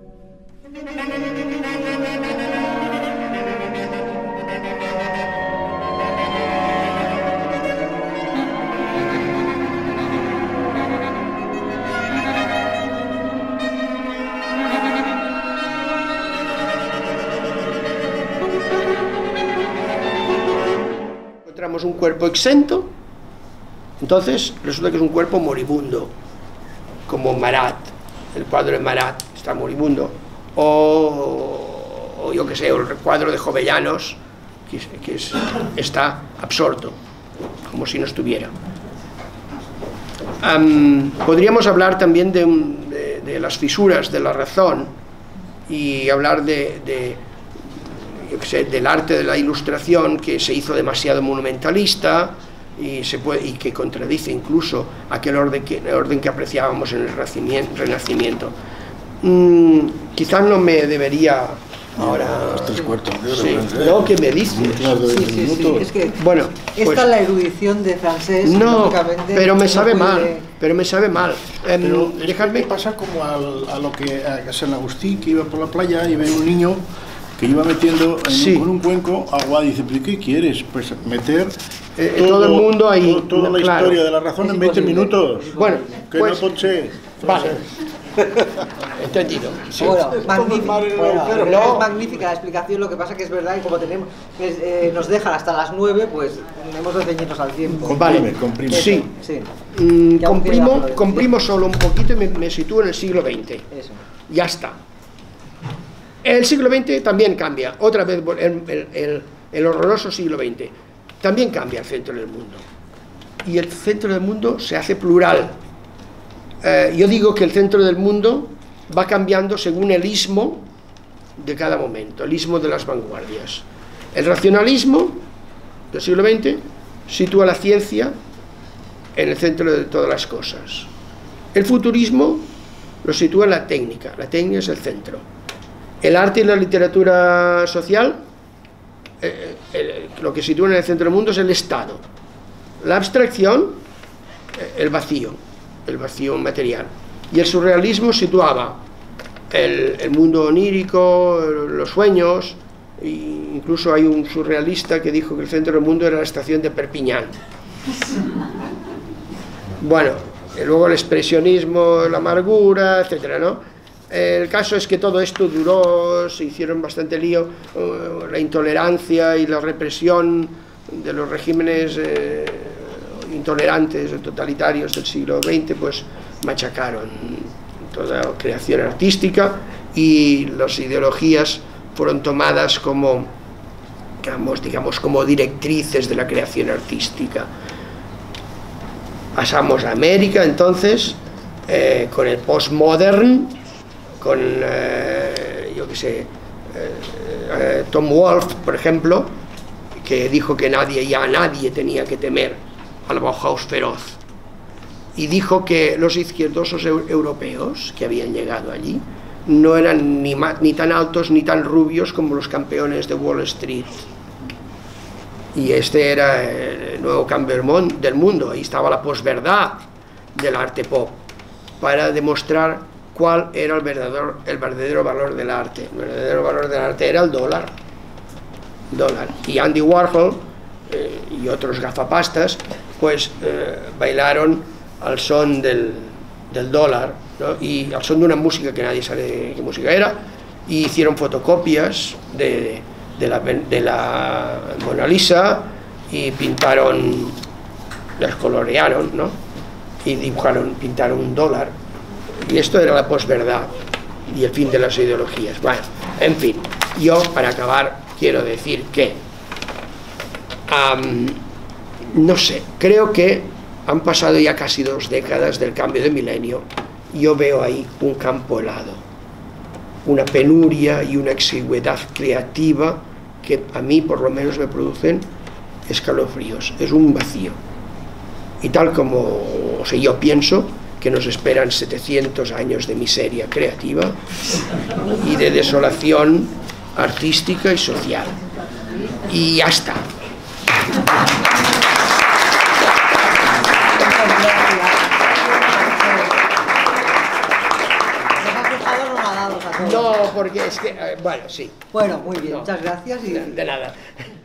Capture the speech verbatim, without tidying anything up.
Encontramos un cuerpo exento, entonces resulta que es un cuerpo moribundo, como Marat, el cuadro de Marat está moribundo, o, o yo que sé, el cuadro de Jovellanos, que, que es, está absorto, como si no estuviera. Um, podríamos hablar también de, un, de, de las fisuras de la razón y hablar de, de yo que sé, del arte de la ilustración, que se hizo demasiado monumentalista y, se puede, y que contradice incluso aquel orden que, el orden que apreciábamos en el Renacimiento. Mm, quizás no me debería ahora... Los tres cuartos de hora. Sí, no, ¿qué me dices? Sí, sí, sí, es que bueno, pues, esta es la erudición de francés. No, pero me sabe no puede... mal, pero me sabe mal. Eh, Pero dejadme... es que pasa como al, a lo que a San Agustín, que iba por la playa y ve un niño que iba metiendo en sí. un, con un cuenco agua, y dice, ¿pero qué quieres? Pues meter eh, todo, todo el mundo ahí, todo, toda la claro. historia de la razón Es en veinte imposible. minutos. Bueno, que pues, no ponche. vale. Entendido. Sí. Bueno, magnífico, mal en el bueno, agujero. es magnífica la explicación, lo que pasa que es verdad que como tenemos, es, eh, nos dejan hasta las nueve, pues hemos de ceñirnos al tiempo. Comprime, Vale. comprime. Eso, Sí. sí. Mm, Ya aún queda comprimo, por comprimo solo un poquito y me, me sitúo en el siglo veinte. Eso. Ya está. El siglo veinte también cambia. Otra vez el, el, el, el horroroso siglo veinte. También cambia el centro del mundo. Y el centro del mundo se hace plural. Eh, yo digo que el centro del mundo va cambiando según el ismo de cada momento, el ismo de las vanguardias. El racionalismo del siglo veinte sitúa la ciencia en el centro de todas las cosas. El futurismo lo sitúa en la técnica, la técnica es el centro. El arte y la literatura social, eh, eh, lo que sitúan en el centro del mundo es el Estado. La abstracción, eh, el vacío, el vacío material. Y el surrealismo situaba el, el mundo onírico, los sueños, e incluso hay un surrealista que dijo que el centro del mundo era la estación de Perpiñán. Bueno, y luego el expresionismo, la amargura, etcétera, ¿no? El caso es que todo esto duró, se hicieron bastante lío, uh, la intolerancia y la represión de los regímenes eh, intolerantes, totalitarios del siglo veinte, pues machacaron toda creación artística y las ideologías fueron tomadas como, digamos, digamos, como directrices de la creación artística. Pasamos a América entonces, eh, con el postmodern, con, eh, yo qué sé, eh, eh, Tom Wolfe, por ejemplo, que dijo que nadie, ya nadie tenía que temer al Bauhaus feroz. Y dijo que los izquierdosos eu europeos que habían llegado allí no eran ni, ni tan altos ni tan rubios como los campeones de Wall Street. Y este era el nuevo cambio del mundo. Ahí estaba la posverdad del arte pop, para demostrar cuál era el verdadero, el verdadero valor del arte. El verdadero valor del arte era el dólar. dólar. Y Andy Warhol eh, y otros gafapastas pues eh, bailaron al son del, del dólar, ¿no? Y al son de una música que nadie sabe qué música era, y hicieron fotocopias de, de, la, de la Mona Lisa y pintaron, las colorearon, ¿no? Y dibujaron, pintaron un dólar. Y esto era la posverdad y el fin de las ideologías. Bueno, en fin, yo para acabar quiero decir que um, no sé, creo que han pasado ya casi dos décadas del cambio de milenio y yo veo ahí un campo helado, una penuria y una exigüedad creativa que a mí por lo menos me producen escalofríos. Es un vacío y tal como, o sea, yo pienso que nos esperan setecientos años de miseria creativa y de desolación artística y social. Y ya está. Nos ha dejado todo. No, porque es que, eh, bueno, sí. Bueno, muy bien, No. muchas gracias y... De, de nada.